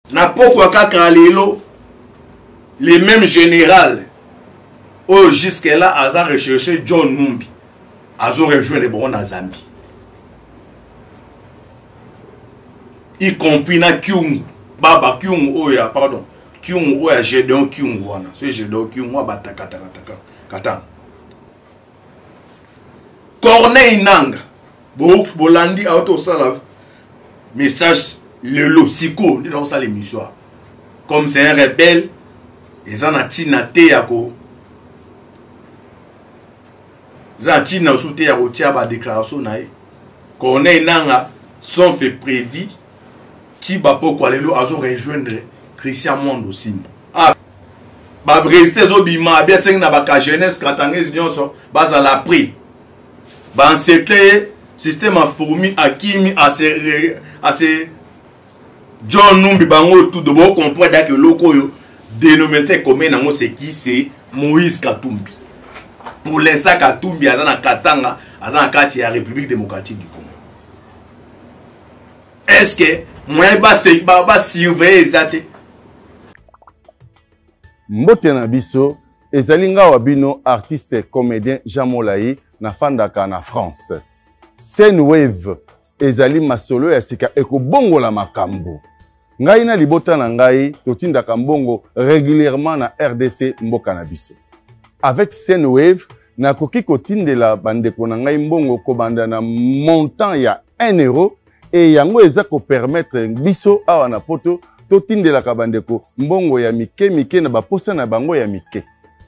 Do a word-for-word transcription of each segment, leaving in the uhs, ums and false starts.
Na poko kaka lelo les mêmes générales oh jusque là a recherché John Numbi azo rejoindre les bons na Zambie y compris na Kyungu baba Kyungu oya pardon Kyungu oya Gédéon Kyungu wana c'est Gédéon Kyungu wa bataka taka kata Corneille Nanga bo bolandi auto sala message le losiko dans sa l'émission comme c'est un rebelle ils en a tina te yako za tina soute ya rotia ba déclaration na Corneille Nanga sont fait prévu qui ba poko lelo azo rejoindre Christian Mondo Simba ah ba rester zo bima bien seng na ba ka jeunesse katangez nyonso baza la prix ba encercler système a fourmi a kimi a se a se John Numbi bango tout de bon comprendre que loko yo dénominateur commun nango c'est qui c'est Moïse Katumbi pour l'instant Katumbi azana Katanga azana kati ya République démocratique du Congo. Est-ce que moi ba se ba ba surveiller ezate mbote na biso ezali nga wabino artiste comédien Jean Molayi na fandaka na France. Senwave ezali masolo ya sika ekobongola makambo. Ngai na libota na ngai totindaka mbongo régulièrement na R D C mboka na biso. Avec Senwave nakoki kotindela bandeko na ngai mbongo kobanda na montant ya un euro et yango eza ko permettre biso awa na poto totindela ka bandeko mbongo ya mike mike na baposa na bango ya mike.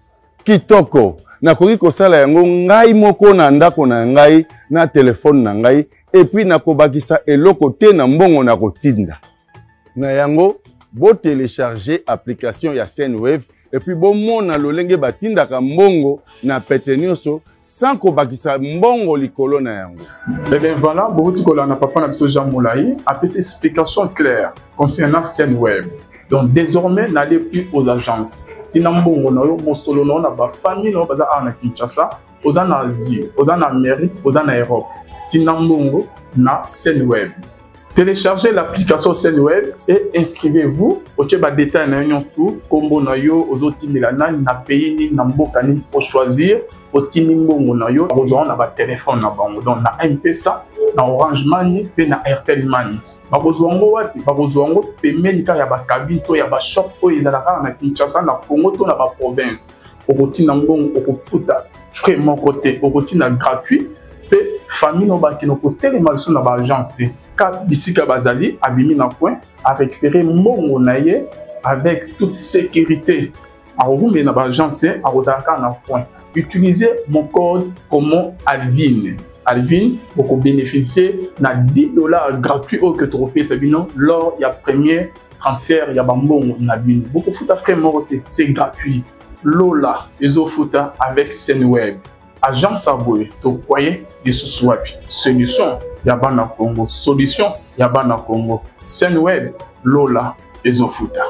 Kitoko nakoki kosala yango ngai moko na ndako na ngai na telefone na ngai et puis nakobakisa eloko te na mbongo na kotinda. Na yango bo télécharger application ya Senwave et puis bon mona lolenge batinda ka mbongo na pete nyonso sans kobakisa mbongo likolo na yango. Eh bien voilà, beaucoup kola na papa na biso Jean Molayi a fait explication claire concernant Senwave. Donc désormais n'allez plus aux agences. Tina mbongo na yo mosolo na ba famille na baza na Kinshasa, oza na Asie, oza na Amérique, oza na Europe. Tina mbongo na Senwave. Téléchargez l'application Senwave et inscrivez-vous au tchèba détail na yon tout kombo na yo ozotinela na na pays ni na mboka ni pour choisir au tini mbongo na yo ozo na ba téléphone na bango donc na M P S A na Orange Money pe na Airtel Money bakozwango wapi bakozwango pemeni ka ya ba cabine to ya ba shop o ezalaka na Kinshasa na Congo to na ba province okotina mbongo okofuta frais mon côté okotina gratuit pe famille no ba kino ko télémarché na ba agence te ka bisika bazali abimi na coin a récupérer mbongo na ye avec toute sécurité a rumé na ba agence te a rozaka na coin. Utilisez mon code promo Alvin. Alvin pour que bénéficier na dix dollars gratuits au que trophée sabino lors il y a premier transfert il y a bambongo na bin beaucoup futa frère moroté c'est gratuit Lola ezo futa avec Senwave agence aboué to croyez de ce swap solution yaba na Congo solution yaba na Congo Senwave Lola ezo futa.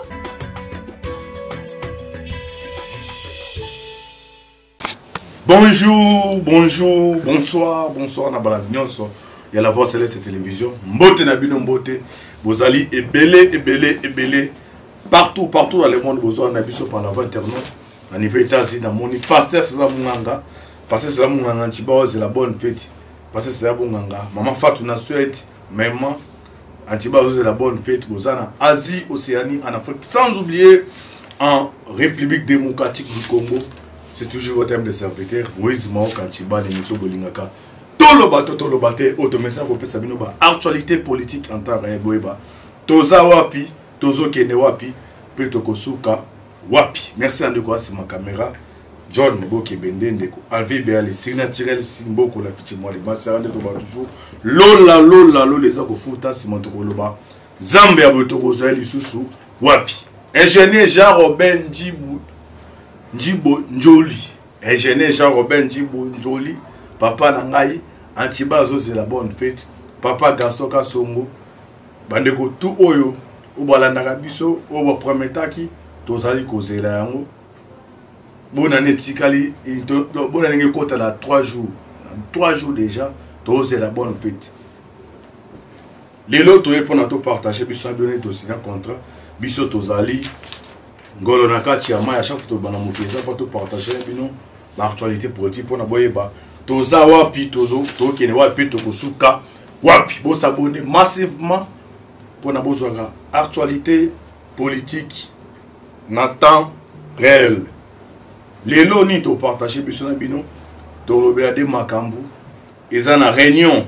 Bonjour, bonjour, bonsoir, bonsoir, Nabala Nyonso. Il y a la voix céleste télévision. Mbote Nabino Mbote. Bozali et belé, et belé, et belé. Partout, partout dans le monde, Bozali Nabiso par la voix internet. En niveau États-Unis, dans mon pasteur César Munganga. Pasteur César Munganga, Antibao, c'est la bonne fête. Pasteur César Munganga. Maman Fatou na Suède. Maman Antibao, c'est la bonne fête. Bozali en Asie, Océanie, en Afrique. Sans oublier en République démocratique du Congo. C'est toujours votre thème de serviteur. Moïse Mao Kanchiba de Miso Bolingaka. Toloba Toloba Te Automessa Kopé Sabinoba. Actualité politique en temps réel Boeba. Toza Wapi, Tozo Kene Wapi, Petokosuka Wapi. Merci à Ndeko c'est ma caméra. John Boke Bende Ndeko. Alvi Béa les signes naturels Simboko la petite moi les masseurs de Toba toujours. Lola Lola Lola les Akofuta Simon Tokoloba. Zambé Abotoko Zoel Isusu Wapi. Ingénieur Jean Robin Djibou. Njibo Njoli, ingénieur Jean-Robin Njibo Njoli, papa Nangai, Antibazo c'est la bonne fête, papa Gaston Kasongo, bandeko tout oyo, obalanda biso, oba prometaki, tozali kozela yango. Bon année tikali, bon année kota la trois jours, trois jours déjà, c'est la bonne fête. Les lots to pour partager biso donner to signer contrat. biso tozali ngolo na kati ya mai à chaque fois tobana mokeza po to partager bino ba actualité politique pona boyeba toza wapi tozo tokene wapi tokosuka wapi bo s'abonner massivement pona bozwaka actualité politique na temps réel lelo ni to partager biso na bino to lobela de makambu eza na réunion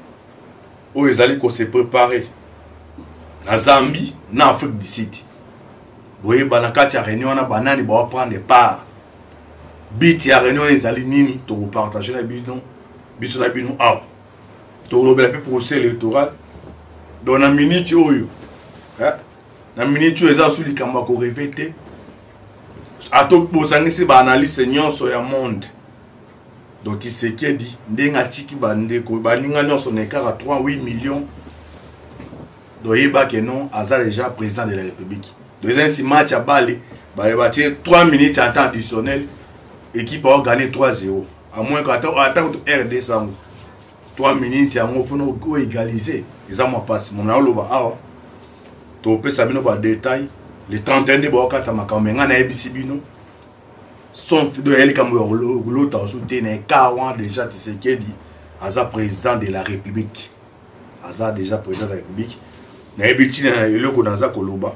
où ezali ko se préparer na Zambie na Afrique du Sud. Boye banakati ya réunion na banani ba prendre part. Bit ya réunion ezali nini to partager na bino biso na bino ah. To lobela pe procès électoral dans na minute oyo. Hein? Na minute eza sous likamba ko répéter. Ato bosangisi ba analyste nyonso ya monde. Donc Tshisekedi ndenga tiki bandeko baninga nyonso nekara trois à huit millions. Doyeba que non, Aza déjà président de la République. Deuxième si match à Bali, bah il va tirer trois minutes en temps additionnel, équipe va gagner trois zéro. À moins qu'à attendre R D cent. trois minutes en pour nous égaliser. Et ça m'a passé. Mon aolo ba ah. To pe sabino ba détail. Les trente et un de Boka Tamaka menga na ebisi bino. Son de elle comme l'autre a soutenu quarante déjà Tshisekedi. Aza président de la République. Aza déjà président de la République. Na ebiti na eloko naza koloba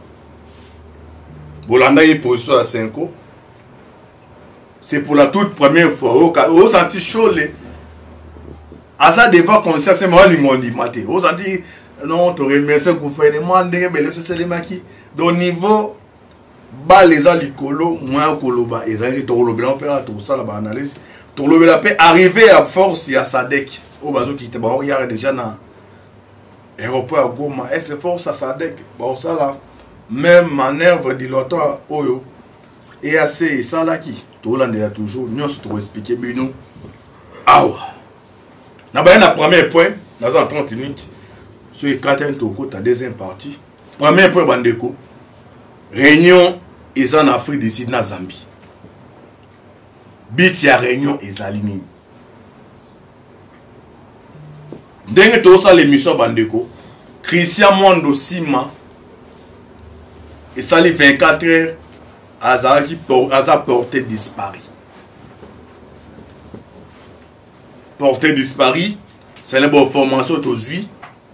bolanda yi position à cinq ans. C'est pour la toute première fois au senti chaud les asa devant conscience moi lingondi maté au senti non to remercier gouvernement ndenge bele so selemaki do niveau ba les alikolo moi koloba ezali to lobela opéra to sala ba analyse to lobela peut arriver à force ya Sadek au bazo qui te ba il y a déjà na aéroport à Goma, et c'est force à Sadek. Bon, ça là, même manœuvre dilatoire, Oyo, et assez, ça là qui, tout le monde a toujours, nous sommes expliqué, nous, ah ouais. N'a pas un premier point, dans trente minutes, sur les quatre toko, ta deuxième partie. Premier point, Bandeko, réunion, ils en Afrique du Sud, na Zambie. Bit ya réunion, ils alignent. Denge to sa l'émission Bandeko, Christian Mondo Sima et sali vingt-quatre heures Aza qui Aza porté disparu. Porté disparu, c'est une bonne formation aujourd'hui.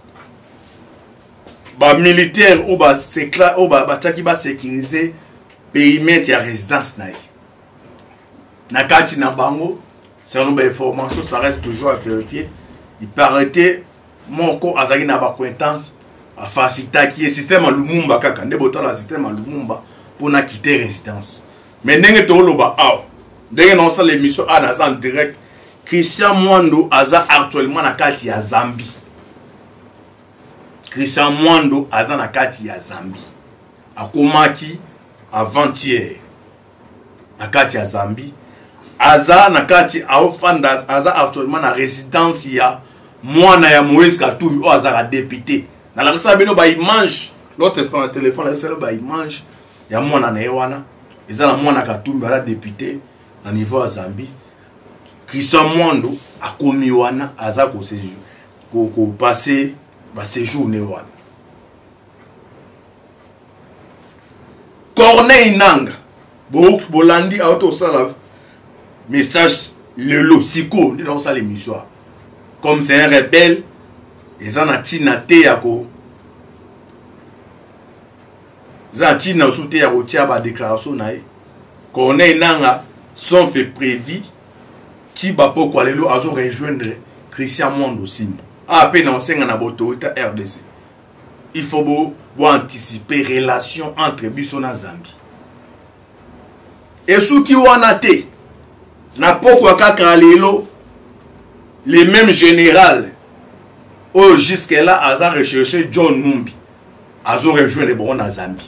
Ba militaire ou ba sécla ou ba bataki ba sécuriser périmètre ya résidence naï. Nakati na bango, c'est une bonne information, ça reste toujours à vérifier. Il peut arrêter mon corps à Zagina acquaintance à faciliter qui est système à Lumumba kaka ne boto la système à Lumumba pour na quitter résidence. Mais n'enge to loba ah n'enge non ça l'émission à en direct Christian Mwando aza actuellement na kati ya Zambie. Christian Mwando aza na kati ya Zambie. Akomaki avant-hier na kati ya Zambie. Aza na kati aofanda aza actuellement na résidence ya mwana ya Moïse Katumbi o aza député na la ça bino ba image l'autre fois téléphone la ça ba image ya mwana na ewana eza na mwana Katumbi ala député na niveau ya Zambie. Christian Mwando akomi wana aza ko séjour ko ko passer ba séjour ne wana. Corneille Nanga bo bolandi auto sala message le lo siko ni dans ça l'émission comme c'est un rebelle ils en a tina te yako za tina soute ya rotia ba déclaration nae Corneille Nanga sont fait prévu qui ba poko lelo azo rejoindre Christian Mwando Simba a peine on senga na autorité R D C. Il faut beau anticiper relation entre biso na Zambie et sous qui wana te na poko kaka lelo les mêmes générales oh jusque là aza recherché John Numbi azo rejoindre les bons na Zambie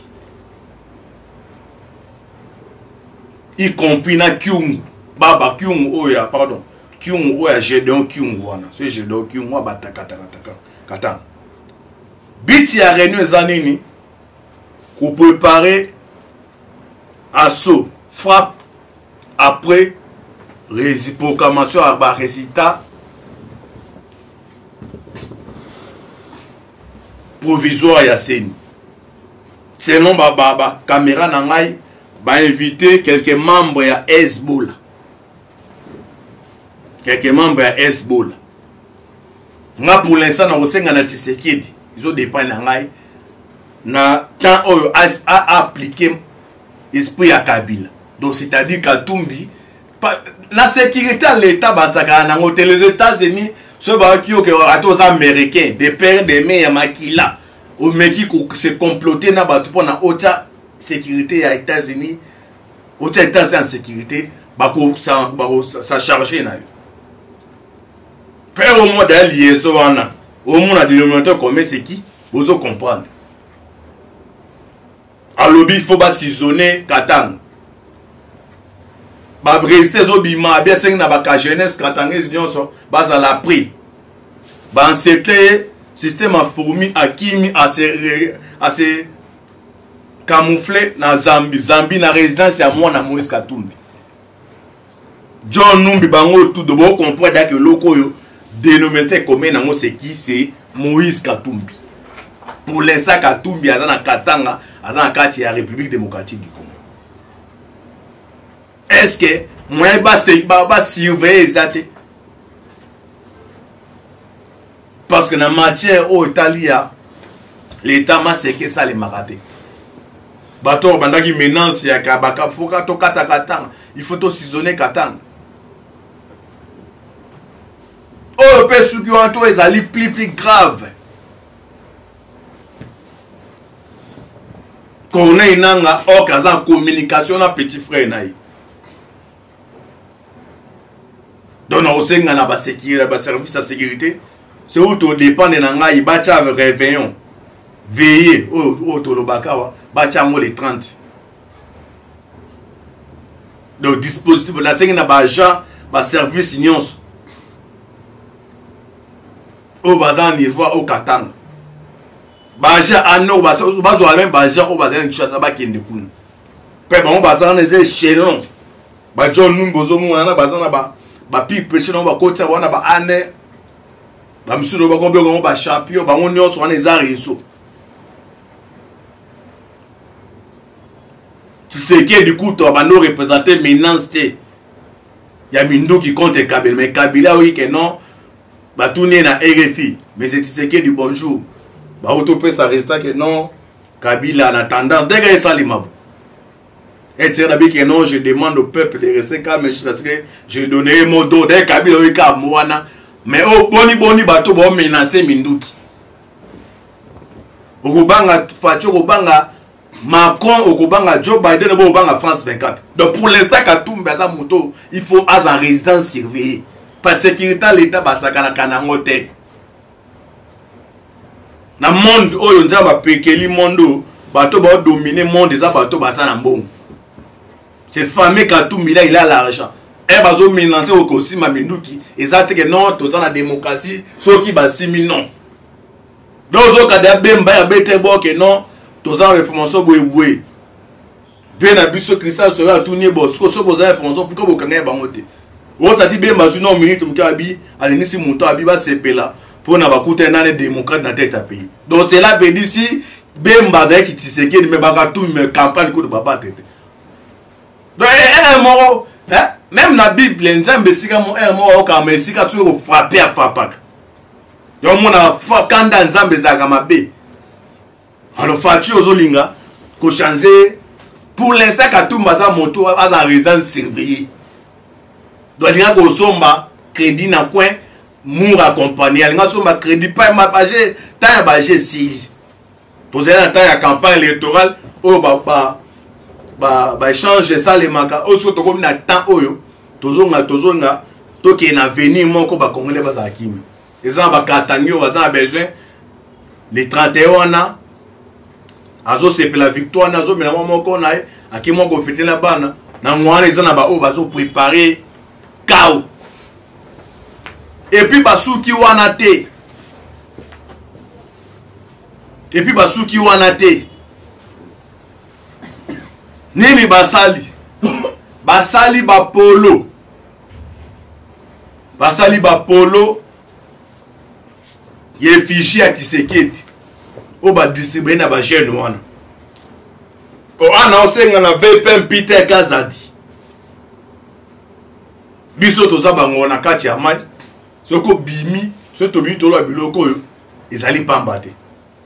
y compris na Kyungu baba Kyungu oya pardon Kyungu oya Gédéon Kyungu wana c'est Gédéon Kyungu wa bataka taka kata biti ya réunion zanini pour préparer assaut frappe après proclamation à bas résultat provisoire ya seni selon ba ba ba caméra na ngai ba inviter quelques membres ya Hezbollah. Quelques membres ya Hezbollah. Nga pour l'instant na osenga na Tshisekedi, ils ont dépend na ngai na temps oyo a appliqué esprit ya Kabila. Donc c'est-à-dire Katumbi la sécurité à l'état basaka na les États-Unis ceux qui ont aux Américains des pères des mères makila au mec qui se comploter na batu pour na haute sécurité à États-Unis haute États-Unis en sécurité bako ça ça charger na yo faire au moins de liaison wana au moins de dénominateur commun c'est qui vous comprendre à lobby il faut pas saisonner Katanga ba rester zo bima bien seng na ba ka jeunesse katangese nyonso baza la prix ba encercler système a fourmi a kimi a se a se camoufler na Zambie Zambie na résidence ya moi na Moïse Katumbi John Numbi bango tout de bon comprendre que loko yo dénominateur commun na mo c'est qui c'est Moïse Katumbi pour l'instant Katumbi azana Katanga azana kati ya République démocratique du Congo. Est-ce que moi je vais surveiller exactement? Parce que dans la matière où l'Italie l'État m'a séqué ça les maratés. Bateau bandagi menace ya kabaka foka to kata katanga. Il faut to saisonner katanga. Oh pe suki wanto ezali plus plus grave. Qu'on ait nanga o kaza communication na petit frère naï. Donc on sait na ba sécurité ba service de sécurité c'est où tout dépend de nanga il bacha réveillon veiller au au to lobakawa bacha mo les trente. Donc dispositif la sécurité na ba agent ba service nyons au bazan niveau au Katanga ba agent ano ba ba zo même ba agent au bazan kishasa ba kende kun pe bon bazan les échelons ba John Numbozo mo na bazan na ba ba pipe petit non ba côté wana ba ane ba misulo ba combien on ba champion ba on nyonso wana za réseau tu sais que du coup toi ba no représenter menace il y a Mindo qui compte Kabila mais Kabila oui que non ba tourner na R F I mais c'est tu sais que du bonjour ba auto peut ça reste que non Kabila a tendance dès que ça les mabou. Et c'est que non, je demande au peuple de rester calme parce que je donnerai mon dos dès Kabila Wika Moana. Mais oh, boni boni bateau bon menacer Minduki. Okubanga Facho Okubanga Macron Okubanga Joe Biden Okubanga France vingt-quatre. Donc pour l'instant Katumbi Aza Moto, il faut as en résidence surveillée. Parce que sécurité l'État basakana kanangote. Na monde oyo nzamba pekeli mondo bateau ba dominer monde eza bateau basana mbongo. C'est fameux Katumbi là il a l'argent. Et bazo menacer au kosi Maminduki exact que non tous dans la démocratie ceux qui ba six mille non. Donc zo kada bemba ya bete bo que non tous en réformation boyeboy. Vient à biso cristal sera tourner bosco so boza information pour que bokanga bangote. Wo tati bemba su non minute mkabi alinisi monto abi ba sepela pour na bakuta na les démocrates na tête à pays. Donc c'est là veut dire si bemba za ki tiseke mais bakatumbi me campagne ko de baba tete. Donc, un mot, même la Bible, Nzambe sika mo un mot ka me sika tu o frapper à frapper. Yo mona fa kanda Nzambe zaka mabe. Alors fatu ozolinga ko changer pour l'instant Katumba za moto a en résidence surveillée. Donc il y a ko somba crédit na coin mour accompagner, il y a somba crédit pas ma page ta bager si. Pour ça ta campagne électorale au baba ba ba échange ça les maka oso to comme na temps oyo tozonga tozonga to ki na venir moko ba congolais ba za kimi eza ba katangio ba za besoin les trente et un ans azo c'est la victoire nazo mais na moko na aki moko fêter la bana na mwana eza na ba o ba zo préparer kao et puis ba suki wana te et puis ba suki wana te Nini basali basali ba polo basali ba polo ye fichier à Tshisekedi o ba distribuer na ba jeune wana ana osenga na V P M Peter Kazadi biso toza bango na kati ya mai soko bimi so to bimi tolo biloko oyo ezali pamba te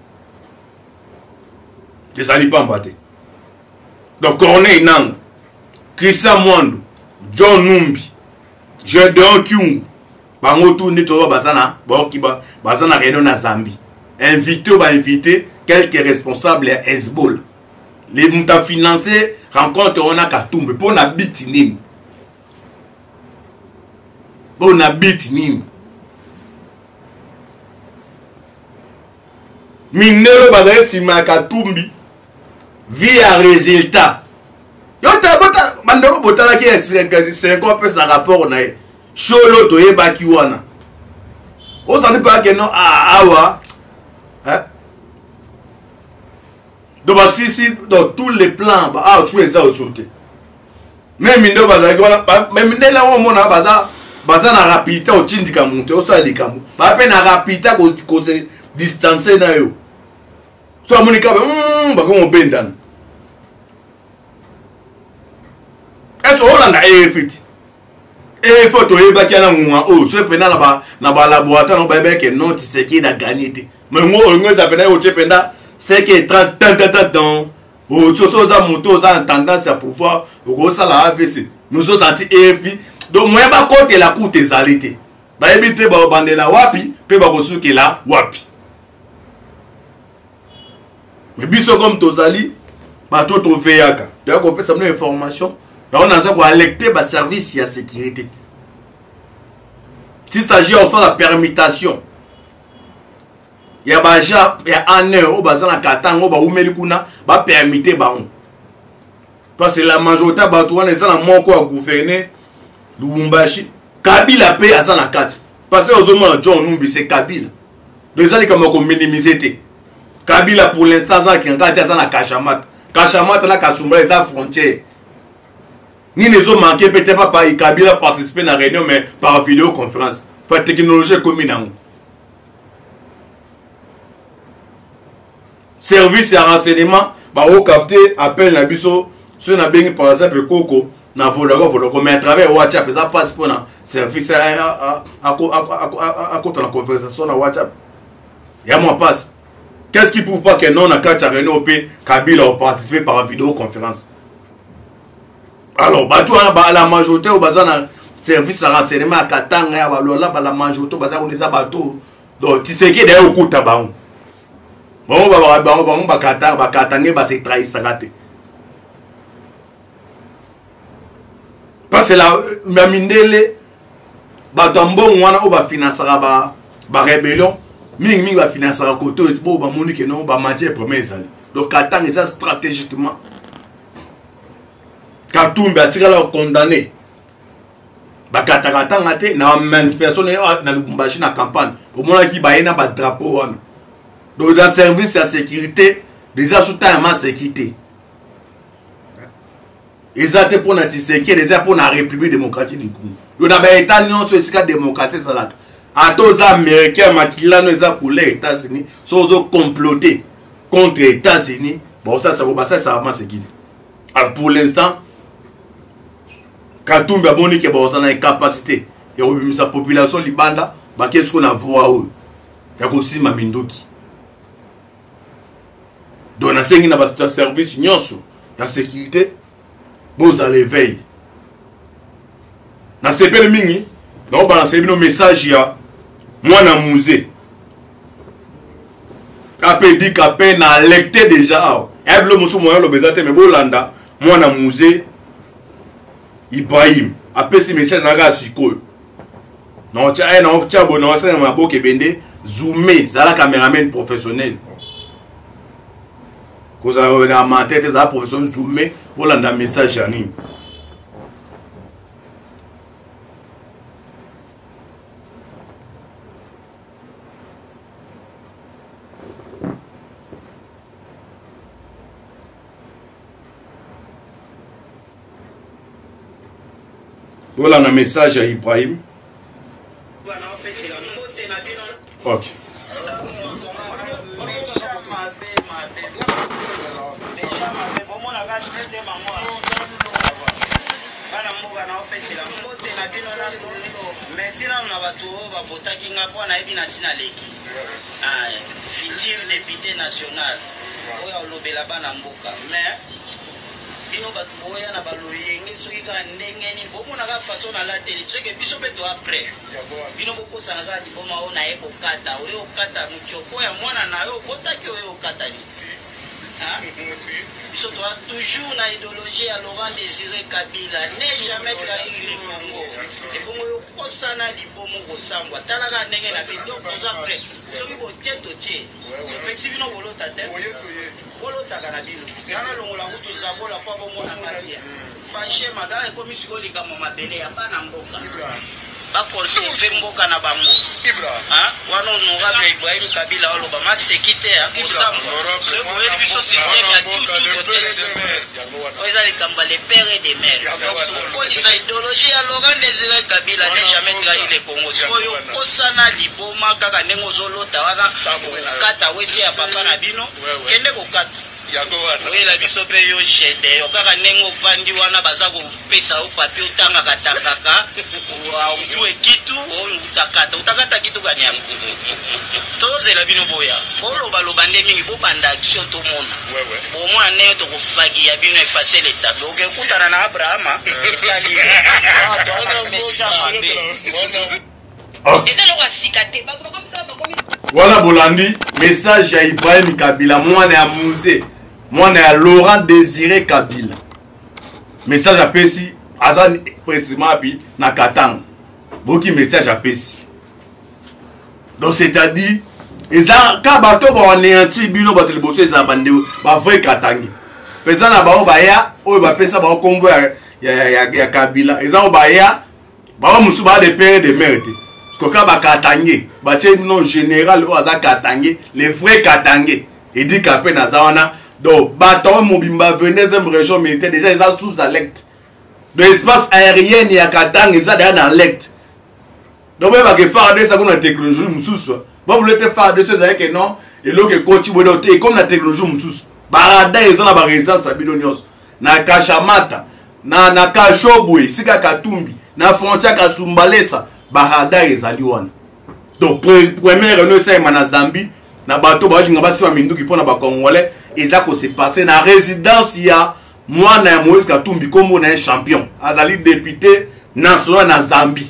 ezali pamba te donc Corneille Nangaa, Christian Mwandu, John Numbi, Gedeon Kyungu bango tout ni tozo bazana bokiba bazana réunion na Zambie invité ou ba invité quelques responsables à Hezbollah. Les mouta financé rencontre on a Katumbe pour na bit nini. Pour na bit nini. Minero bazale sima Katumbi via résultat. Yo ta bota bandeko botala ki c'est quoi peut ça rapport na cholo to yeba ki wana. O ça ne pas que non ah awa. Hein? Donc, bah, si, si, dans tous les plans, bah, ah, tu es ça au sauté. Même si même si là, on a baza, baza na rapidité au tindi kamonte, au sali kamu. Bah, peine na rapidité qu'on se distancer na yo. Soit mon écart, hum, bah, comme on bendan. Est-ce qu'on a E F T? E F T, il y a qui a un oh, ce pendant là-bas, là-bas, laboratoire, on va bien que non, tu sais qui a gagné. Mais moi, on a appelé au Tchépenda, c'est que trente, trente, trente, dans au Tchosoza Moto, ça a tendance à pouvoir, au ça la A V C. Nous sommes sortis E F P. Donc, moi, je vais compter la coûte des alités. Je vais éviter de bander la wapi, puis je vais reçu la wapi. Mais biso comme Tozali, bah, tout au V A K. Donc, on peut savoir une information. On a besoin d'alerter le service de sécurité. S'il s'agit aussi de la permutation, il y a un euro, il y a un katang, il y a un permité. Parce que la majorité de la monko à gouverner Lubumbashi, Kabila paye à la carte. Parce que aux hommes John Numbi, c'est Kabila. Donc ça, c'est comme minimiser. Kabila pour l'instant, c'est un gars qui a Kachamat. Kachamat, là, Kasumba, c'est la frontière. Ni les autres manqués, peut-être pas par Kabila participer à la réunion, mais par vidéoconférence. Par technologie commune. Service et renseignement, bah, au capté, appel na biso, sur na bengi par exemple, Coco, na Vodako, Vodako, mais à travers WhatsApp, ça passe pour un service à côté de la conversation na WhatsApp. Et à moi passe. Qu'est-ce qui prouve pas que non, na quatre réunion, Kabila a participé par vidéoconférence? Alors, bah, tu vois, la majorité au bazar service à renseignement à Katanga, la majorité au bazar, on est à bateau. Donc, tu sais qu'il y a un coup de tabac. Bon, on va voir, on va Katanga, on va Katanga, bah, c'est trahi, ça gâte. Parce que la Mamindele, bah, tambo, on va financer la rébellion, ming ming va financer la côté, c'est bon, on va monique, non, on va manger les premiers salles. Donc, Katanga, ça stratégiquement. Katumbi a tiré leur condamné. Bakatakatanga te na manifestation na Lubumbashi na campagne. Au moment qui baye na ba drapeau. Donc dans service à sécurité, déjà sous ta sécurité. Ils ont été pour la sécurité, déjà pour la République démocratique du Congo. Il y a des États non sur la démocratie ça là. À tous les Américains makila no za pour les États-Unis, sont complotés contre les États-Unis. Bon ça ça va ça ça va sécurité. Alors pour l'instant Katumbi a boni que bon une capacité et au sa population libanda ba qu'est-ce qu'on a voix eux ya ko sima mindoki donc na sengi na ba service nyonso la sécurité vous allez veiller na sepele mingi donc balancer bino message ya mwana musée kapé dit kapé na lecté déjà et le musu moyo lo bezate me bolanda mwana musée Ibrahim, après ce message n'a pas sikoyo. Non, tu as un tchabo, non, c'est un mabo qui bende zoomé, c'est la caméraman professionnel. Quand vous avez un menteur, c'est un professionnel zoomé, vous avez un message à nous. Voilà un message à Ibrahim. Ok. ka système ngo bana mboka na opesela mbote na bino naso mais sina na bato bavotaki nga mpo nayebi na sina leki futur député national oyo olobela bana mboka mais bino bato boya na baloyenge soki kaka ndenge nini bomonaka façon na lateli soki biso mpe to après bino bokosana kaka liboma oyo naye kokata oyo okata motyoko ya mwana na yo obotaki oyo okata lisi biso toa toujours na idéologie ya Laurent Désiré Kabila ne jamais trahir le Congo ebongo oyo kosana libomo kosambwa talaka ndenge na bido koza après soki botie totie opekisi bino bolota te bolotaka na bino yana longola kutu zabola mpo bomona kabia fashe magara ekomi sikoyo likambo mabele ya bana mboka bakonserve mboka na bango wana honorable Ibrahim Kabila oloba maseki te akosambwa soki boyeli biso systeme ya tutu oyo eza likambo le père de mère okolisa idéologie ya Laurent Désiré Kabila ne jamais trahi le Congo soyo okosana liboma kaka ndenge ozolota wana kokata wese ya papa na bino kende kokata oyela biso mpe yo jede okaka ndenge ovandi wana baza kopesa o papier otangaka tangaka oju ekitu utakata utakata kitu kani yapo tozela bino boya bolobaloba nde mingi bobanda action tomona bomona ndenge tokofagia bino efase le tableau okekutana na Abrahama etali Voilà bolandi message ya Ibrahim Kabila mwana ya Muze mwana ya Laurent Désiré Kabila message à Pessi azan précisément bi na Katanga boki message à Pessi donc c'est-à-dire eza ka bato ba anéanti bino bato liboso eza bande ba vrai Katanga pesa na ba baya oyo ba pesa ba kombo ya ya ya Kabila eza baya ba musu ba de père de mère Koka ba Katangé, ba tche non général ou aza Katangé, les vrais Katangé. Il dit qu'à peine azawana, donc bateau mobimba venez d'une région militaire déjà ils ont sous alerte. De l'espace aérien il y a Katang ils ont déjà dans alerte. Donc même que faire de ça comme la technologie mususu. Bon vous voulez faire de choses avec que non et l'autre que coach bodoté comme la technologie mususu. Barada ils ont la résidence à Bidonios. Na Kashamata, na na Kashobwe, sika Katumbi, na frontière Kasumbalesa. Bahada ezali wana donc première réunion ça na Zambie na bato ba linga basi wa minduki pona ba congolais eza ko se passer na résidence ya mwana ya Moïse Katumbi comme on est champion azali député national na Zambie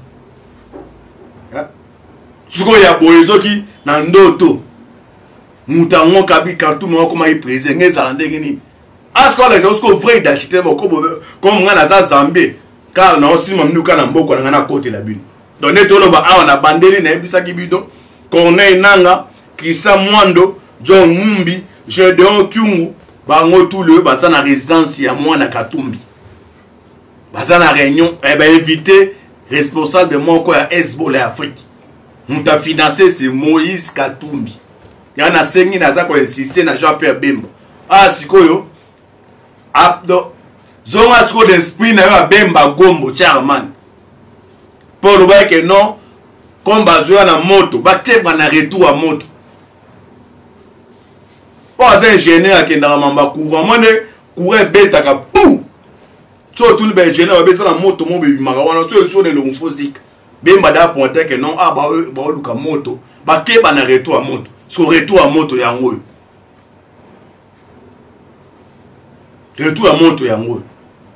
suko ya boyezoki na ndoto mutango kabi Katumbi ko ma président ngeza ndenge ni asko les gens ko vrai identité mo ko comme ngana za Zambie car na aussi mamnuka na mboko na na côté la bino donc netoloba awa na bandeli na ebisaki bido Corneille Nanga Krisa Mwando John Mumbi Gedeon Kyungu bango tout le baza na résidence ya mwana Katumbi baza na réunion et ben invité responsable de moko ya Hezbollah Afrique muta financer c'est Moïse Katumbi yana sengi na za ko insister na Jean-Pierre Bemba ah sikoyo abdo zonga siko d'esprit na yo Bemba Gombo Charman pour le voir que non comme bazoya na moto bateba na retour à moto oh c'est ingénieur qui na mamba courant mone courir beta ka pou so tout le ingénieur ba besa na moto mo be manga wana so so de lo physique Bemba da pointer que non ah ba ba luka moto bateba na retour à moto so retour à moto ya ngoyo retour à moto ya ngoyo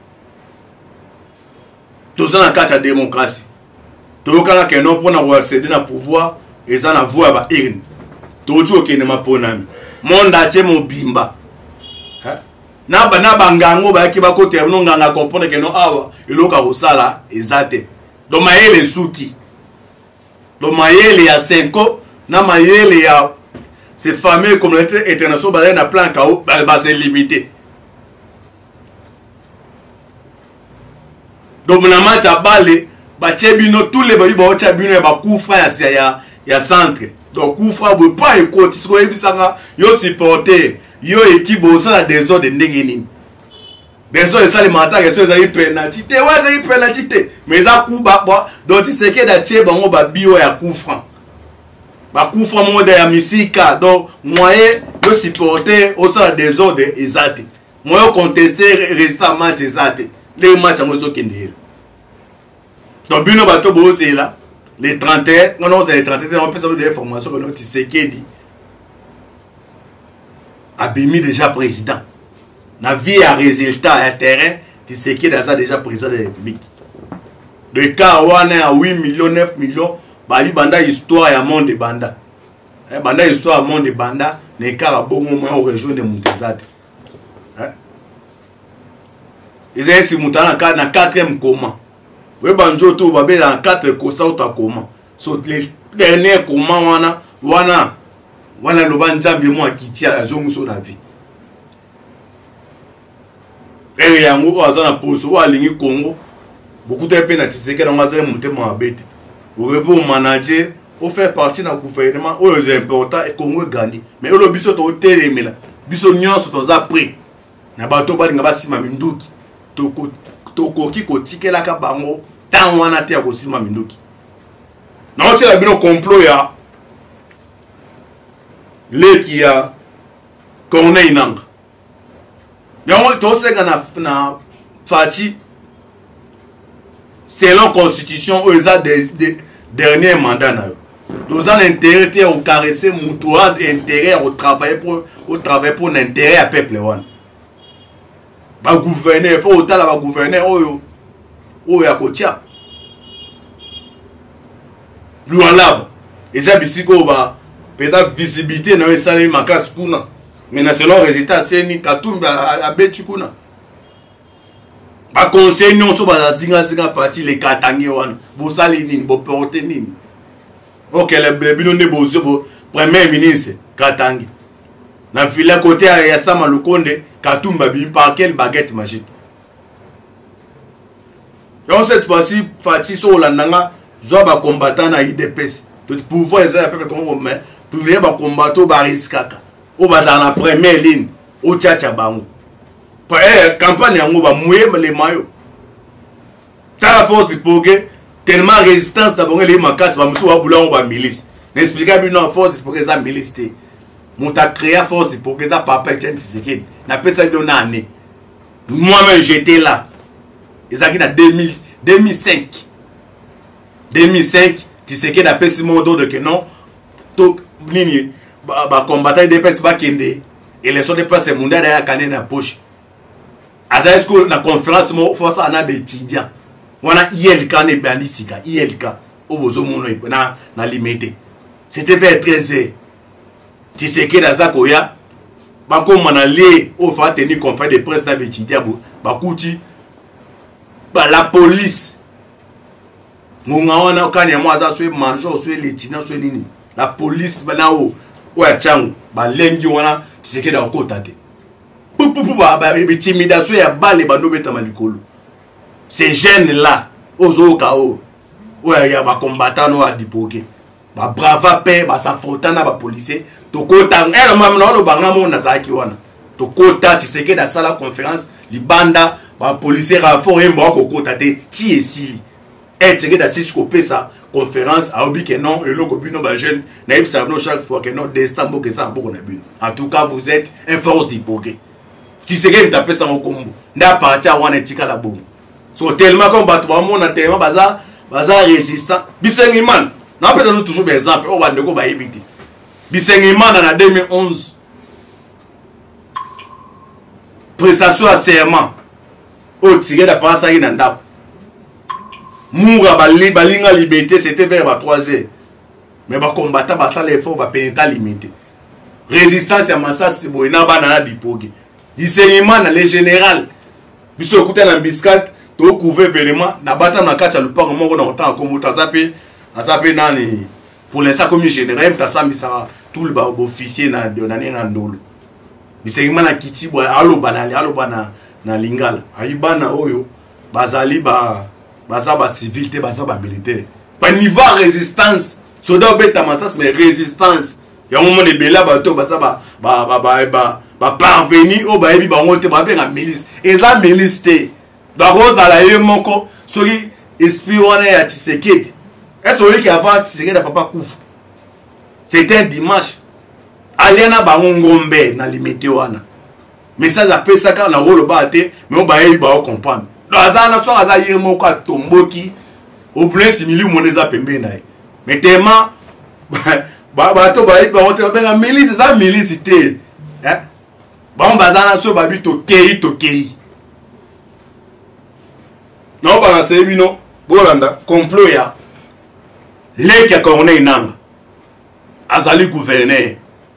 tous dans la carte de démocratie tokala ke non pona ko accéder na pouvoir eza na voix ba irne totu okene mapona monda tie mobimba ha na ba na bangango ba ki ba ko terno nganga comprendre ke non awa eloka ko sala ezate do mayele suki do mayele ya cinco na mayele ya ces familles communauté internationale ba na plan ka ba ba c'est limité donc na match à balle Bachebino tous les babi ba chabino ba kufa ya ya ya centre donc kufa bo pas écoute ce ko ebisanga yo supporter yo équipe au sein la désordre ndenge nini désordre ça les mata que ça y penalty te wa za y penalty te mais ça kuba donc tu sais que da cheba ngo ba bio ya kufa ba kufa mo da ya misika donc moyen yo supporter au sein la désordre ezate moi contester résultat match exact les matchs en zo kende donc bino bato boze là les trente et un non non les trente et un on peut savoir des informations que non Tshisekedi a bimi déjà président na vie à résultat à terrain Tshisekedi a déjà président de la République le cas wana à huit millions neuf millions bali banda histoire ya monde banda eh banda histoire monde banda ne cas bon moins au région de Moutezade hein ils ont si moutana na quatrième comment we banjo to babe dans quatre kosa ou ta comment so les derniers comment wana wana wana lo banjambi moi qui tient la zone sur la vie et yango azana poso wa lingi Congo beaucoup de peine à Tshisekedi dans mazere mutema abete au repos manager au faire partie dans gouvernement au est important et Congo gagner mais au biso to telemela biso nyonso to za prix na bato ba linga basima minduki toko toko ki ko tikela ka bango tan wana te ko sima minduki na otie la bino complot ya le qui a Corneille Nangaa yango to seka na na fati selon constitution aux des, des derniers mandats na nous avons intérêt au caresser mutual intérêt au travail pour au travail pour l'intérêt à peuple one ba gouverner faut autant la gouverner oyo oyo ya kotia lualab et ça bisiko ba peut-être visibilité na esali makasi kuna mais na selon résultat c'est ni katumba a betu kuna ba conseil non so ba zinga zinga parti les katangi wana bo sali nini bo porter nini OK le bino ne bo zo premier ministre Katangi na fila côté ya Sama Lukonde Katumba bi par quelle baguette magique donc cette fois-ci Fati so landanga zo ba combattant na I D P S tout pouvoir ça peuple Congo mais pour ba combattre ba riskaka o ba na première ligne o tchacha bango eh campagne yango ba mouye les maillots ta force pour que tellement résistance d'abord les makas va musu wa boulon ba milice n'expliquer bien force pour que ça milice té monta créer force pour que ça papa Etienne Tshisekedi na pesa don année moi-même j'étais là ezaki na deux mille deux mille cinq deux mille cinq Tshisekedi a pesi mondo de que non to nini ba, ba combattant de pesa ba kende et les autres pesa mondial ya kané na poche asa est-ce na conférence mo force ana be étudiant wana I L K ne balisika I L K obozo mono na na limité c'était vers treize heures Tshisekedi azakoya ba koma na le o fa tenir conférence de presse na étudiant ba kuti ba la police ngonga wana okanya mo aza so manjo so l'étudiant so nini la police bana o o ya changu ba lengi wana Tshisekedi akota te pou pou pou ba ba intimidation ya bale bando beta malikolo ces jeunes là aux kao ouais ya ba combattant à dipoke ba brava pe ba s'affronter na ba policier to kota elle même no banga mo na zaki wana to kota Tshisekedi da sala conférence libanda ba policier rafort et mboko kota te ti esili et Tshisekedi da sisco pesa conférence a obi que non et loko bino ba jeune na ibsa no chaque fois que non destambo que ça boko na bino en tout cas vous êtes un force dipoke Tshisekedi da pesa mo kombo nda partia wana tika la bongo so tellement comme bato ba mona tellement baza baza résistant bisengi man na peut nous toujours des exemples o bandeko ba yebiti bisengi man na deux mille onze prestation à serment o tiré da pasa ina ndako Moura bali balinga liberté c'était vers ba trois heures mais ba combattant ba sala effort ba pénétra limité résistance ya masasi boina bana na dipogi bisengi man na le général biso kuta na biscat to couvrir vraiment na bata na kacha lupango moko na otanga ko muta zape azape nani pour l'instant comme général ta samisa tout le ba officier na de na na ndolo bisengi mana kiti bo alo banali alo bana na lingala ayibana oyo bazali ba baza ba civil te baza ba militaire ba niveau résistance soda beta masas mais résistance ya moment de bela bato baza ba ba ba ba ba parvenir au ba ebi ba ngote ba be na milice eza milice te ba rosa la ye moko soki esprit wana ya Tshisekedi est-ce que qui avant Tshisekedi da papa kufa c'était un dimanche aliena ba ngombe na limité wana message après ça quand la rôle baté mais on va y ba comprendre donc azana so aza yé moko tomboki au plein simili mon eza pembe na mais tellement ba ba to ba ba on te ba milice ça milice té hein bon bazana so babi to kei to kei non ba c'est bino bolanda complot ya leki ya Corneille Nangaa azali gouverneur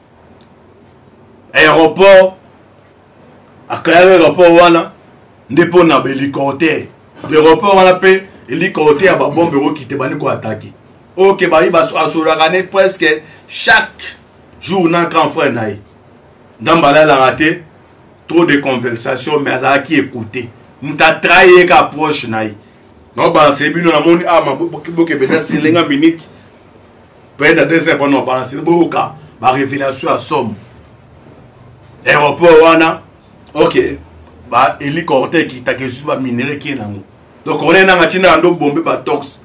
aéroport akaya aéroport wana ndepo na hélicoptère l'aéroport wana pe hélicoptère ba bombe ro kité bani ko attaquer OK ba iba asolaka ne presque chaque jour na grand frère naï ndambala la raté trop de conversation mais azala qui écouter muta trahi ka approche naï non ba c'est bino na moni ah ma boke beta silenga minute peut-être deux heures pendant ba c'est boka ba révélation à somme aéroport wana OK ba hélicoptère qui ta que suba minéré qui nango donc on est na tina ndo bombe ba tox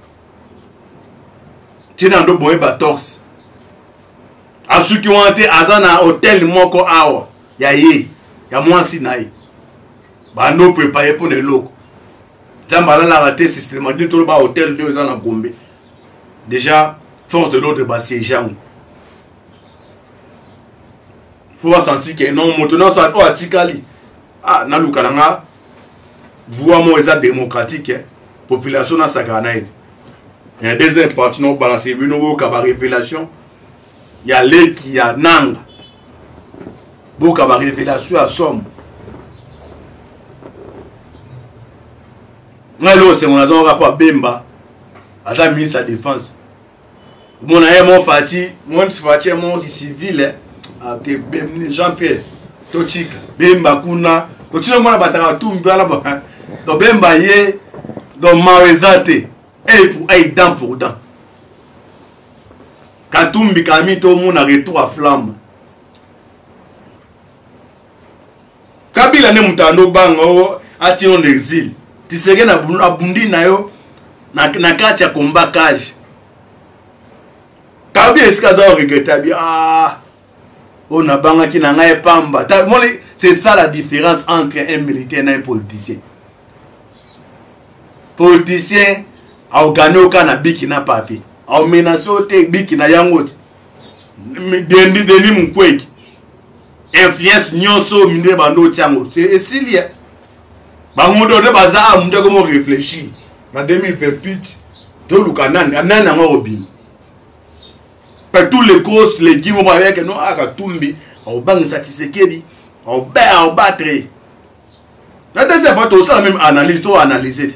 tina ndo bombe ba tox asuki wante azana hôtel moko awa ya ye ya mwasi naï ba no préparé pour les locaux Jambala la raté systématique tout le bas hôtel deux ans à Gombe. Déjà, force de l'ordre bah c'est gens. Faut sentir que non maintenant ça oh atikali. Ah na lukalanga voix moi démocratique population na sagana. Il y a des partis non balancer une nouveau révélation. Il y a les qui a Nangaa. Beaucoup de révélation à somme. Moi, c'est mon agent rapport Bemba, à sa ministre de la Défense. Mon ami, mon Fati, mon Fati, mon civil, Jean-Pierre, Tochik, Bemba, Kuna, Tochik, mon abatara, tout, Bemba, Bemba, Yé, donc Marézate, et pour et dent pour dent. Katumbi, Kami, tout le monde a retour à flamme. Kabila ne mutano bango, attirons l'exil. Tu sais que na bundi na yo na na kati ya combat cage. Kabi eska za regretta bi ah on a banga ki na ngai pamba. C'est ça la différence entre un militaire et un politicien. Politicien a gagné au kana biki na papier. A menacé au te biki na yango. Dendi deni mkweki. Influence nyonso minde bando tiango. C'est Silia. Bangondo de baza munde comme réfléchir. En deux mille vingt-huit, de Lukanan, anan na ngobin. Par tous les causes, les qui vont avec non aka tumbi, au bang satisfait, au ba au battre. La deuxième fois, tout ça même analyse, tout analyser.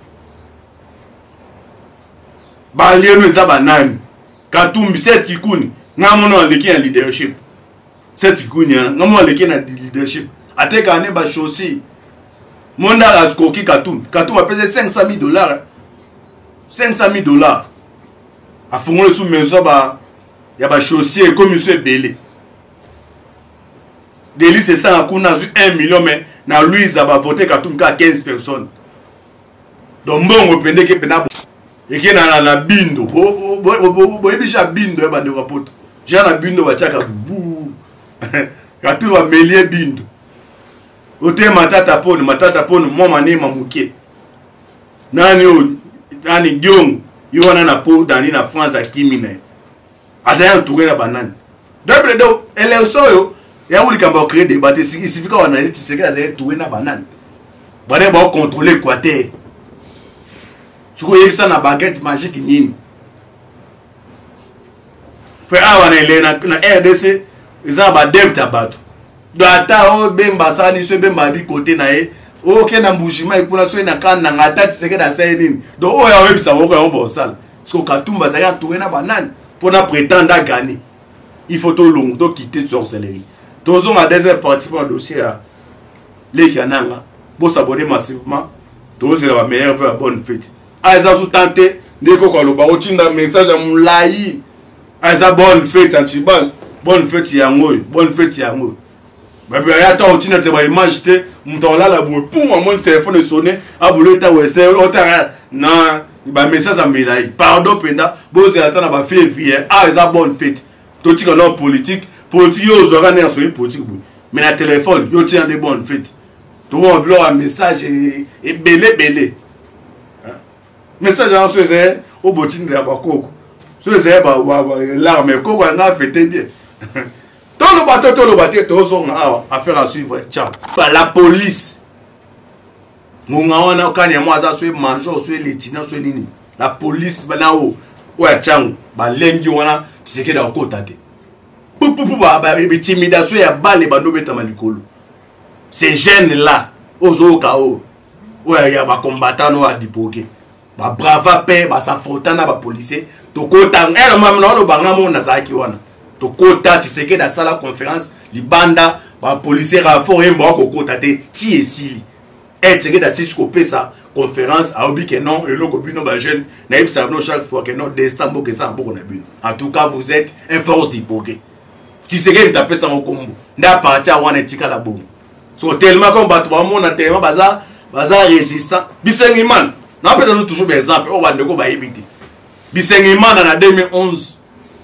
Ba lienu za banani. Katumbi set kikuni, ngamono leki en leadership. Set kikuni, ngamono leki na leadership. Ateka ne ba chosi. Mon a askoki Katoum. Katoum a pesé cinq cent mille dollars. cinq cent mille dollars. A fondé sous maison, il y a des chaussiers comme monsieur Belé. Délit, c'est ça, on a vu un million, mais dans lui, il a voté Katoum à quinze personnes. Donc, bon, on peut dire que et qu'il y a la bindo. Vous déjà bindo, j'ai un bindo, Katoum a mêlé bindo. Ote matata pone matata pone mama ne mamuke nani o nani giong yona na po dani na France a kimina azaya ntouré na banane d'après donc elle est soyo ya wuli kamba créer débat il suffit qu'on analyse c'est que azaya ntouré na banane bana ba contrôler Équateur tu ko yebisa na baguette magique nini pe awa na ile na R D C ils ont ba debit abatu do ata o Bemba sani so Bemba bi côté na e o ke na mbujima ikuna so na kan na ngata tseke da sa nini do o ya webisa wo ko bo sala so Katumba za ya tuwe na banane pour na prétendre gagner il faut to long to quitter sorcellerie tozo ma deuxième partie pour dossier à les Nangaa pour s'abonner massivement tozo la meilleure vœu à bonne fête aiza sous tenter ndeko ko lo ba o tinda message à mulai aiza bonne fête antibal bonne fête yango bonne fête yango. Mais puis il y a tant de choses qui image te mtola la boue pour mon téléphone sonner à boule ta ouest otara non ba message à milai pardon penda boze attend ba fait vie ah ils a bonne fête tout qui non politique politique aux organes sur politique mais na téléphone yo tient des bonnes fêtes to on bloque un message et belé belé message en faisait au botin de bakoko faisait ba l'arme koko na fêté bien tout le bateau tout le bateau to son affaire à suivre ciao la police ngonga wana okanya mwaza so manjo so lieutenant so nini la police banao ouais changu balengi wana Tshisekedi akota te pupu ba ba intimidation ya balle bando beta malikolo ces jeunes là ozo kao ouais ya ba combattant no adipoke ba brava pe ba s'affrontana ba policier to kota ela mamna no banga mona zaki wana to kota Tshisekedi à la conférence libanda ba policier rafort embo ko kota te ti esili et Tshisekedi a six copé sa conférence a obi que non et logo bino ba jeune naïb savno chaque fois que non d'Istanbul que ça beaucoup na bino en tout cas vous êtes un force d'hypocrite Tshisekedi taper ça au combo nda partir wana etika la bombe so tellement comme bato ba mona tellement baza baza résistant bisengi man na peut nous toujours des exemples o ba ndeko ba yebiti bisengi man na deux mille onze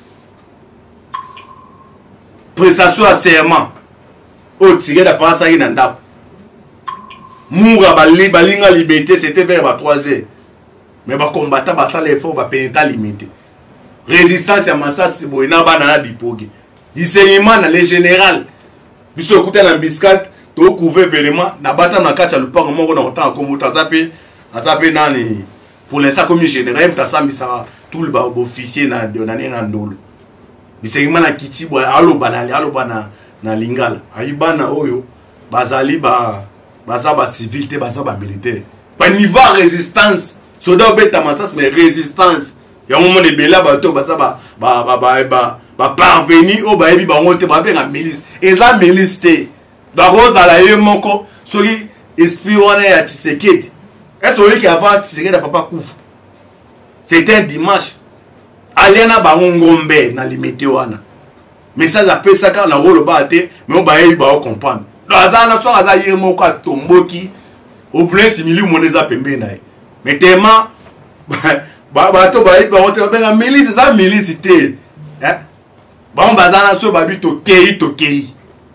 prestation à serment o Tshisekedi a passé na ndako Moura bali balinga liberté c'était vers ba trois heures mais ba combattant ba sala effort ba pénétra limité résistance à massas boina banana dipogi discernement na les général biso écouter na biscat to couvrir vraiment na bata na kacha lupango moko na autant comme tazape azape nani pour l'instant comme général tasami ça tout le ba officier na de na na ndolo discernement na kiti bo alo banali alo bana na lingala ayibana oyo bazali ba baza ba civil te baza ba militaire ba niveau résistance soda beta massas mais résistance ya moment de bela bato baza ba ba ba ba ba parvenir au ba ebi ba ngote ba benga milice eza milice te ba roza la ye moko soki esprit wana ya Tshisekedi est-ce que qui avant Tshisekedi na papa kufa c'était un dimanche aliana ba ngombe na limité wana message appel ça quand la rôle ba te mais on ba ebi ba comprendre Lazana so aza yé moko tomboki au plein simili moneza pembe na mais tellement ba ba to ba ba on benga milice ça milice te hein ba on bazana so ba bi to kei to kei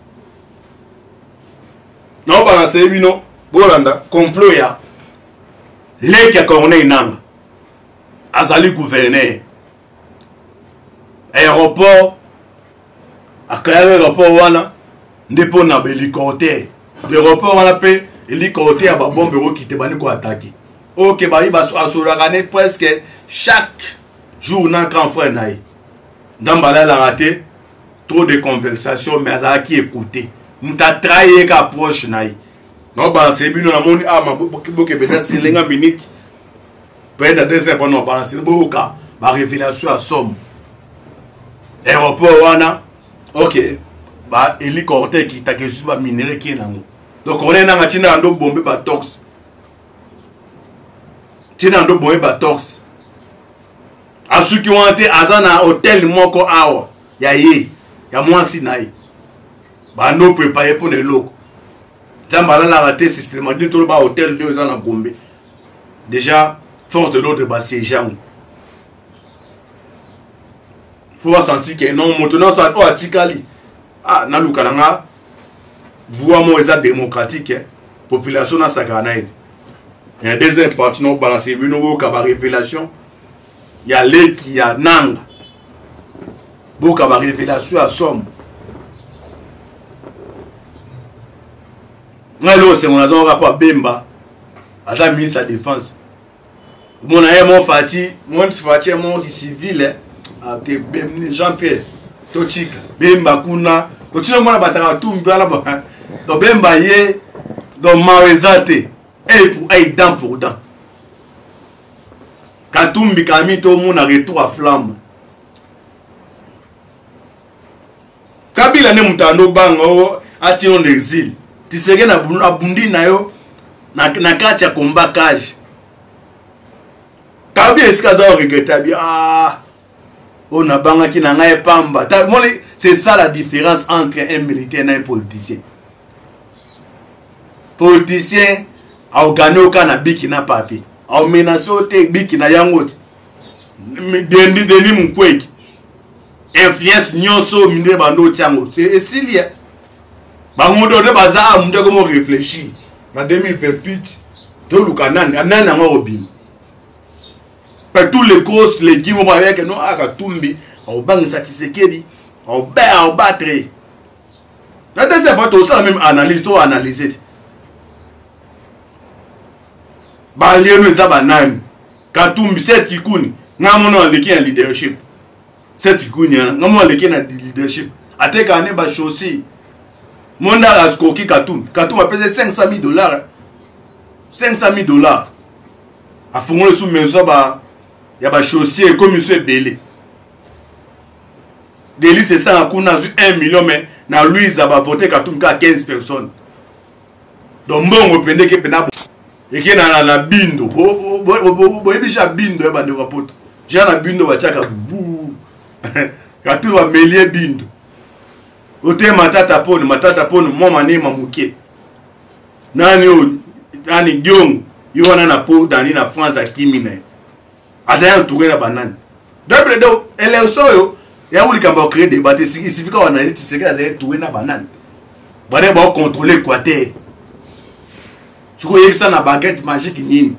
non ba na sebi no bolanda complot ya leki ya corneille inanga azali gouverneur aéroport akaya aéroport wana ndepo na hélicoptère l'aéroport wana pe hélicoptère ba bombe ro kité bani ko attaquer OK ba iba asolakane presque chaque jour na grand frère naï ndambala la raté trop de conversation mais ça qui écouter muta trayer ka approche naï non ba c'est bino na moni ah ma boke beta silenga minute penda deux heures pendant ba c'est boka ba révélation à somme aéroport wana OK ba hélicoptère qui t'a que suba minéré qui nango donc on est na tina ndo bombe ba tox tina ndo bombe ba tox asuki wante azana hôtel moko awa ya ye ya mwasi nayi ba no préparer pour les locaux jambala la raté systématique tout ba hôtel deux ans na Gombe déjà force de l'ordre ba siégeant faut sentir que non maintenant ça o atikali ah na lukalanga voix mo eza démocratique hein? Population na sakana et il y a des parties non balancer bino ka ba révélation il y a les qui a nanga boka ba révélation à somme ngalo c'est mon azon rapport Bemba asa ministre de la défense mon aye mon fati mon fati mon civil hein te Jean-Pierre Tochika Bemba kuna otino mwana bataka tumbi ala ba do Bemba ye do mawezate et pour et dent pour dent Katumbi kami to mona retour à flamme Kabila ne mutando bango ati en exil Tshisekedi na abundi na yo na na kati ya combat cage Kabila esikaza regretta bi ah on a banga qui n'a pas pamba. C'est ça la différence entre un militaire et un politicien. Politicien a gagné au Canada qui n'a pas papier. A menacé au Tébi qui n'a rien autre. Denis Denis Mukwege. Influence nyonso mine bando tiango. C'est s'il y a. bango do ne baza munde comme réfléchir en deux mille vingt-huit do lukanan anan na ngobim par tous les causes les guimaux avec non aka tumbi au bang satisfait au ba au battre la deuxième fois tout ça la même analyse to analyser ba lieno za banani katumbi set kikuni ngamono leki en leadership set kikuni ngamono leki na leadership ateka ne ba chaussée monda askoki katumbi katumbi a pesé cinq cent mille dollars cinq cent mille dollars a fongole sous maison ba ya ba chaussée comme monsieur belé Délice c'est ça kuna vu un million mais na Louise a voté katumbi ka quinze personnes donc mbongo pende ke pena et qui na la bindo bo bo bo bo ebisha bindo ba ndeko poto j'ai na bindo ba chaka bu katumbi ba melie bindo ote matata pone matata pone mama ni mamuke nani o nani giong yona na po dani na France a kimine azaya tourner na banane d'après donc elle est soyo ya wuli kamba créer débat il suffit qu'on analyse c'est que azaya tourner na banane bana ba contrôler Équateur tu connais ça na baguette magique nini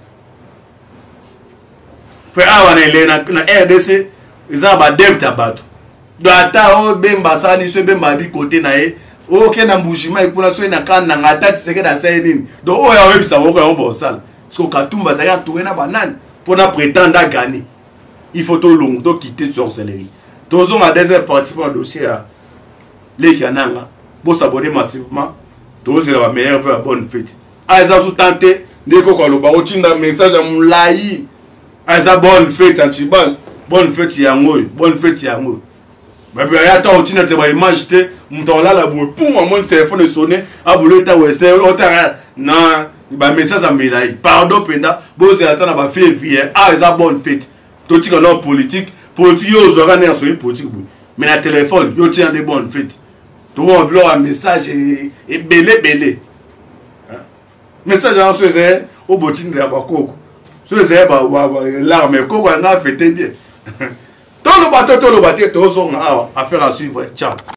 pe awa na ile na R D C ils ba debte abatu do ata o bemba sani so bemba bi côté na e o ke na mbujima ipuna so na kan na ngata tseke da sai nini do o ya webisa woko ya bo sala parce que katumba za ya tourner na banane pour na prétendre gagner il faut tout long to quitter sorcellerie tozo ma deuxième partie pour dossier à les kananga pour s'abonner massivement tozo la meilleure vœu à bonne fête aiza sous tenter ndeko ko lo ba o tinda message à mulai aiza bonne fête antiban bonne fête ya ngoy bonne fête ya ngoy mais puis ya ta o tinda te ba image te mtola la bo pour mon téléphone sonner a bolo ta western o ta na ba message à mulai pardon penda boze atana ba fait vie aiza bonne fête to tika no politique politique yo zora na so politique mais na téléphone yo tient des bonnes fêtes to on bloque un message et belé belé message en ce c'est au botin de bakoko ce c'est ba l'arme koko na fêter bien tout le bateau tout le bateau to zo na affaire à suivre ciao.